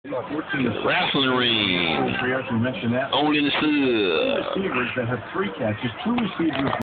Wrestling ring. Only in the sub. Receivers that have 3 catches, 2 receivers.